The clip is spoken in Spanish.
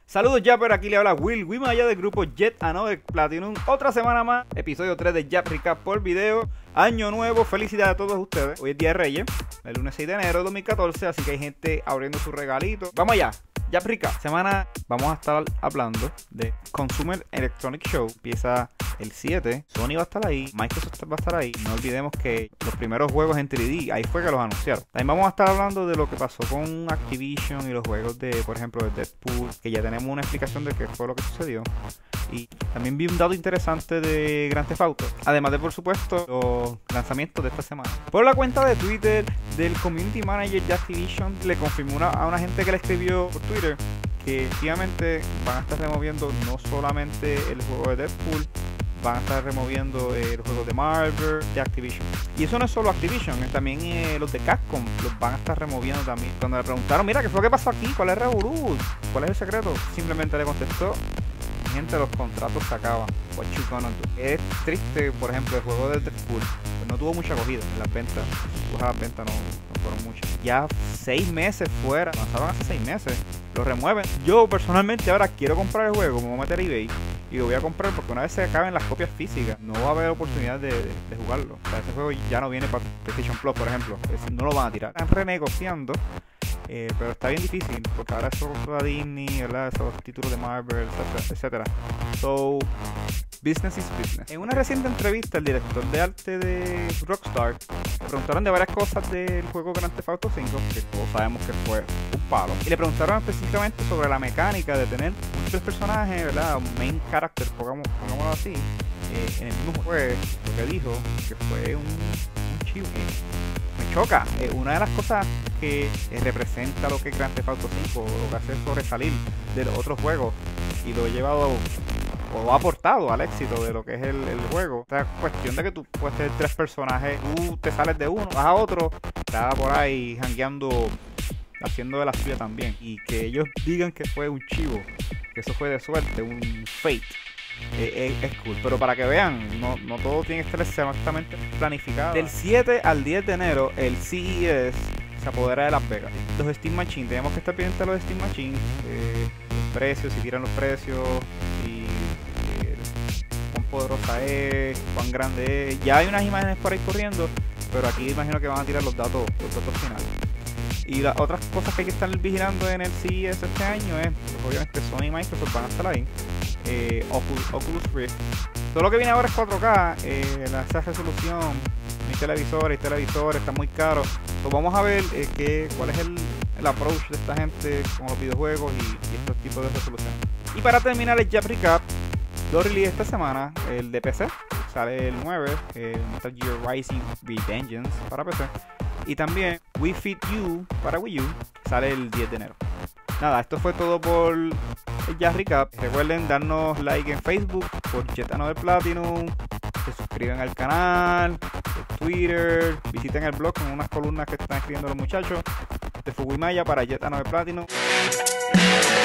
Saludos Japper, aquí le habla Will Wimaya del grupo Yet Another Platinum. Otra semana más, episodio 3 de Jap Recap por video. Año nuevo, felicidades a todos ustedes. Hoy es Día de Reyes, el lunes 6 de enero de 2014, así que hay gente abriendo sus regalitos. Vamos allá. Jap Recap. Semana vamos a estar hablando de Consumer Electronics Show. Empieza el 7. Sony va a estar ahí, Microsoft va a estar ahí. No olvidemos que los primeros juegos en 3D, ahí fue que los anunciaron. También vamos a estar hablando de lo que pasó con Activision y los juegos de, por ejemplo, de Deadpool, que ya tenemos una explicación de qué fue lo que sucedió. Y también vi un dato interesante de Grand Theft Auto, además de, por supuesto, los lanzamientos de esta semana. Por la cuenta de Twitter del Community Manager de Activision, le confirmó a una gente que le escribió por Twitter que efectivamente van a estar removiendo no solamente el juego de Deadpool, van a estar removiendo los juegos de Marvel, de Activision. Y eso no es solo Activision, también los de Capcom los van a estar removiendo también. Cuando le preguntaron, mira, ¿qué fue lo que pasó aquí? ¿Cuál es el revolú? ¿Cuál es el secreto? Simplemente le contestó, gente, los contratos se acaban. What you gonna do? Es triste, por ejemplo, el juego de Deadpool pues no tuvo mucha acogida en las ventas. Las ventas no fueron muchas. Ya 6 meses fuera, lanzaron hace 6 meses, lo remueven. Yo personalmente ahora quiero comprar el juego, me voy a meter a eBay y lo voy a comprar porque una vez se acaben las copias físicas, no va a haber oportunidad de jugarlo. O sea, ese juego ya no viene para PlayStation Plus, por ejemplo. No lo van a tirar. Están renegociando. Pero está bien difícil porque ahora eso toda Disney, ¿verdad? Esos títulos de Marvel, etcétera. So, business is business. En una reciente entrevista, el director de arte de Rockstar le preguntaron de varias cosas del juego Grand Theft Auto 5, que todos sabemos que fue un palo. Y le preguntaron específicamente sobre la mecánica de tener múltiples personajes, ¿verdad? Un main character, pongámoslo así, en el mismo juego. Lo que dijo que fue un chivo. Me choca. Una de las cosas que representa lo que es Grand Theft Auto 5, lo que hace es sobresalir de los otros juegos y lo he llevado o ha aportado al éxito de lo que es el juego. Esta cuestión de que tú puedes tener 3 personajes, tú te sales de uno, vas a otro, estás por ahí jangueando, haciendo de la suya también. Y que ellos digan que fue un chivo, que eso fue de suerte, un fate. Es cool, pero para que vean, no todo tiene que estar exactamente planificado. Del 7 al 10 de enero, el CES se apodera de Las Vegas. Los Steam Machines, tenemos que estar pendientes de los Steam Machines, los precios, si tiran los precios, y cuán poderosa es, cuán grande es. Ya hay unas imágenes por ahí corriendo, pero aquí imagino que van a tirar los datos finales. Y las otras cosas que hay que estar vigilando en el CES este año es, pues, obviamente Sony y Microsoft van a estar ahí. Oculus Rift. Todo lo que viene ahora es 4K, esa resolución, mi televisor está muy caro. Pues vamos a ver cuál es el approach de esta gente con los videojuegos y estos tipos de resolución. Y para terminar el Jap Recap, lo release esta semana, el de PC, sale el 9, Metal Gear Rising Revengeance para PC. Y también Wii Fit U para Wii U, sale el 10 de enero. Nada, esto fue todo por el Jap Recap. Recuerden darnos like en Facebook por Yet Another Platinum, se suscriban al canal, por Twitter, visiten el blog con unas columnas que están escribiendo los muchachos de Fuguimaya para Yet Another Platinum.